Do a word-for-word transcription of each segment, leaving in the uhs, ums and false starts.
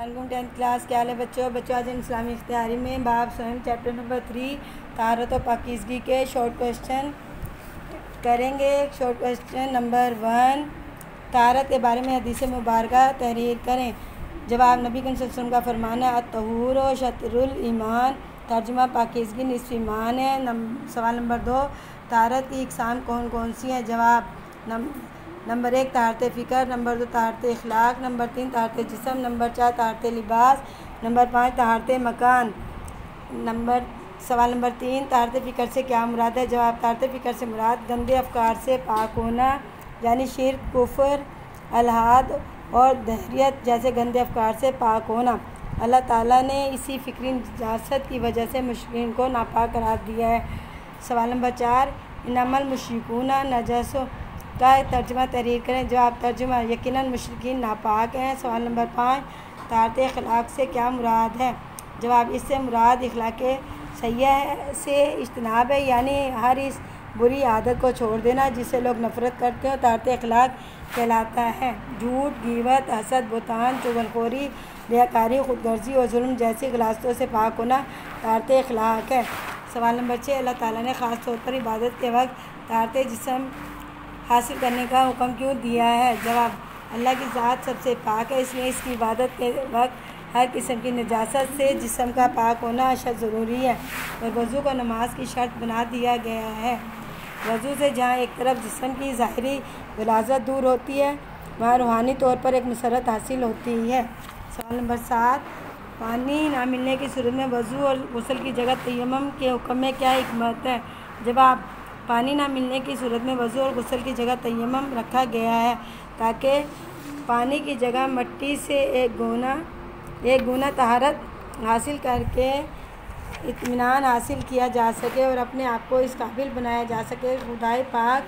अलैकुम tenth class. क्या हाल है बच्चों बच्चों आज हम इस्लामी इख्तियारी में बाब स्वयं चैप्टर नंबर थ्री ताहरत और पाकीज़गी के शॉर्ट क्वेश्चन करेंगे। शॉर्ट क्वेश्चन नंबर वन, ताहरत के बारे में हदीस मुबारका तहरीर करें। जवाब, नबी करीम सल्लल्लाहु अलैहि वसल्लम का फरमान है अत-तहूर शतरुल ईमान, तर्जुमा पाकीज़गी निस्फ़ ईमान है। नम, सवाल नंबर दो, ताहरत की इक़साम कौन कौन सी हैं। जवाब, नम, नंबर एक ताहरत फ़िक्र, नंबर दो ताहरत इखलाक, नंबर तीन ताहरत जिस्म, नंबर चार ताहरत लिबास, नंबर पाँच ताहरत मकान। नंबर सवाल नंबर तीन, ताहरत फ़िक्र से क्या मुराद है। जवाब, ताहरत फ़िक्र से मुराद गंदे अफकार से पाक होना, यानी शिर्क, कुफ्र, अलहाद और दहरियत जैसे गंदे अफकार से पाक होना। अल्लाह ताला ने इसी फ़िक्री नजासत की वजह से मुश्रिकीन को नापाक करार दिया है। सवाल नंबर चार, इन्नमल मुश्रिकूना नजसो का तर्जुमा तहरीर करें। जवाब, तर्जुमा, यकीनन मुश्रिकीन नापाक हैं। सवाल नंबर पाँच, ताहरत इखलाक से क्या मुराद है। जवाब, इससे मुराद इखलाक सय्यह से इज्तनाब है, यानी हर इस बुरी आदत को छोड़ देना जिससे लोग नफ़रत करते हो, ताहरत इखलाक कहलाता है। झूठ, गीबत, हसद, बुहतान, चुगलखोरी, रियाकारी, खुदगर्जी और जुल्म जैसी गलास्तों से पाक होना ताहरत इखलाक है। सवाल नंबर छः, अल्लाह ताला ने ख़ास तौर पर इबादत के वक्त ताहरत जिस्म हासिल करने का हुक्म क्यों दिया है। जवाब, अल्लाह की ज़ात सबसे पाक है, इसलिए इसकी इबादत के वक्त हर किस्म की नजासत से जिस्म का पाक होना अशद ज़रूरी है और वज़ू को नमाज की शर्त बना दिया गया है। वज़ू से जहाँ एक तरफ जिस्म की ज़ाहिरी गलाज़त दूर होती है, वहाँ रूहानी तौर पर एक मसरत हासिल होती है। सवाल नंबर सात, पानी ना मिलने की सूरत में वज़ू और गुस्ल की जगह तयम्मुम के हुक्म में क्या हिकमत है। जवाब, पानी ना मिलने की सूरत में वज़ू और गुस्ल की जगह तयम्मुम रखा गया है ताकि पानी की जगह मिट्टी से एक गुना एक गुना तहारत हासिल करके इत्मीनान हासिल किया जा सके और अपने आप को इस काबिल बनाया जा सके खुदाए पाक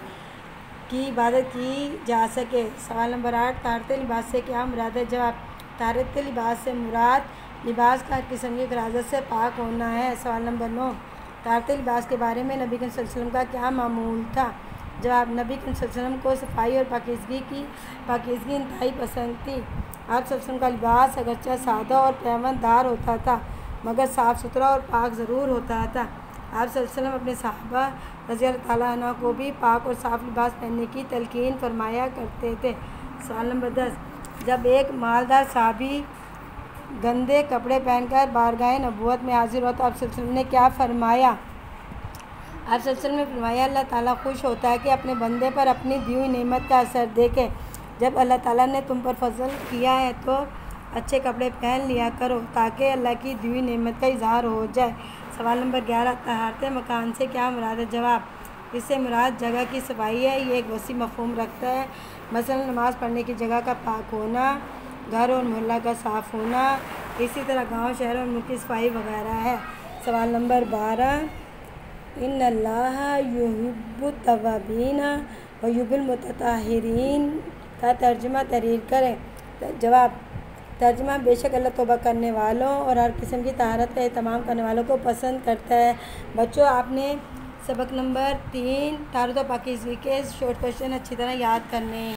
की इबादत की जा सके। सवाल नंबर आठ, ताहरत लिबास से क्या मुराद है। जवाब, ताहरत लिबास से मुराद लिबास का हर किस्म की गलाज़त से पाक होना है। सवाल नंबर नौ, ताहरत लिबास के बारे में नबी करीम सल्लल्लाहु अलैहि वसल्लम का क्या मामूल था। जवाब, नबी करीम सल्लल्लाहु अलैहि वसल्लम को सफाई और पाकीज़गी की पाकीज़गी इंतहाई पसंद थी। आप सल्लल्लाहु अलैहि वसल्लम का लिबास अगरचे सादा और पैवंदार होता था मगर साफ़ सुथरा और पाक ज़रूर होता था। आप सल्लल्लाहु अलैहि वसल्लम अपने सहाबा रज़ी अल्लाह तआला अन्हुम को भी पाक और साफ़ लिबास पहनने की तलकीन फरमाया करते थे। सवाल नंबर दस, जब एक मालदार साहबी गंदे कपड़े पहनकर बारगाह नबूवत में हाजिर हुआ तो आप सल्लल्लाहु अलैहि वसल्लम ने क्या फरमाया। आप सल्लल्लाहु अलैहि वसल्लम ने फरमाया, अल्लाह ताला खुश होता है कि अपने बंदे पर अपनी दी हुई नेमत का असर देखे। जब अल्लाह ताला ने तुम पर फजल किया है तो अच्छे कपड़े पहन लिया करो ताकि अल्लाह की दी हुई नेमत का इजहार हो जाए। सवाल नंबर ग्यारह, ताहरत मकान से क्या मुराद है। जवाब, इससे मुराद जगह की सफाई है। ये एक वसी मफहूम रखता है, मसलन नमाज़ पढ़ने की जगह का पाक होना, घर और मोहल्ला का साफ़ होना, इसी तरह गांव, शहर और मुल्क की सफाई वगैरह है। सवाल नंबर बारह, इन्नल्लाह युहिब्बुत तव्वाबीना व युहिब्बुल मुतताहिरीन का तर्जुमा तहरीर करें। जवाब, तर्जुमा, बेशक अल्लाह तौबा करने वालों और हर किस्म की तहारत का एहतमाम करने वालों को पसंद करता है। बच्चों, आपने सबक नंबर तीन ताहरत और पाकीज़गी के शॉर्ट क्वेश्चन अच्छी तरह याद करने हैं।